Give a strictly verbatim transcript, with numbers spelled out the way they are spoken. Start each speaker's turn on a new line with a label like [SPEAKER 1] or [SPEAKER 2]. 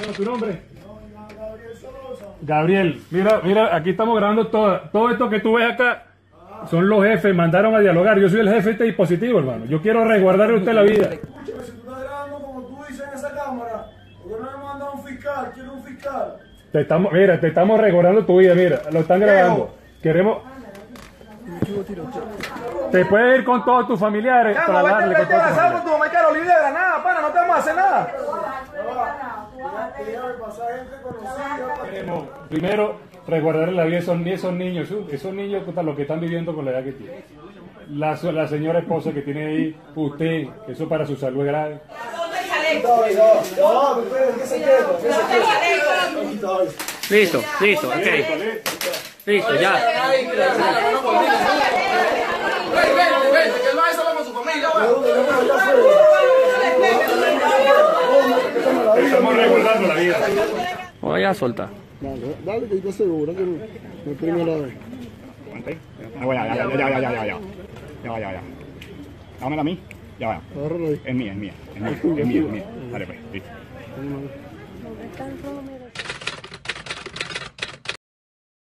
[SPEAKER 1] Bueno, ¿tu nombre? Gabriel, mira, mira, aquí estamos grabando todo, todo esto que tú ves acá. Son los jefes, mandaron a dialogar. Yo soy el jefe de este dispositivo, hermano. Yo quiero resguardarle a usted la vida.
[SPEAKER 2] Escúchame, si tú estás grabando como tú dices en esa cámara, ¿por qué no me mandan un fiscal? Quiero un fiscal.
[SPEAKER 1] Te estamos, mira, te estamos resguardando tu vida, mira, lo están grabando. Queremos... Te puedes ir con todos tus familiares
[SPEAKER 2] Ya,
[SPEAKER 1] para
[SPEAKER 2] no,
[SPEAKER 1] darle
[SPEAKER 2] vete,
[SPEAKER 1] con
[SPEAKER 2] vete
[SPEAKER 1] todos
[SPEAKER 2] a
[SPEAKER 1] tus
[SPEAKER 2] la con
[SPEAKER 1] familiares.
[SPEAKER 2] tu mamá y Carolina de la nada, pana, no te vamos a hacer nada.
[SPEAKER 1] Queremos, primero, resguardarle la vida a esos, esos niños, esos niños, puta, los que están viviendo con la edad que tienen. La, la señora esposa que tiene ahí, usted, que eso para su salud es grave.
[SPEAKER 3] Listo, listo, ok. Listo, ya.
[SPEAKER 1] Estamos resguardando la vida.
[SPEAKER 3] Voy a soltar.
[SPEAKER 4] Dale, dale, que yo te aseguro que no es primera vez.
[SPEAKER 5] Ya, ya, ya, ya, ya, ya, ya, ya. Ya va, ya, ya. Dámela a mí. Ya va.
[SPEAKER 4] Agárralo ahí.
[SPEAKER 5] Es mía, es mía. Es mía, es mía, es mía. Dale pues, listo.
[SPEAKER 4] Vamos a ver.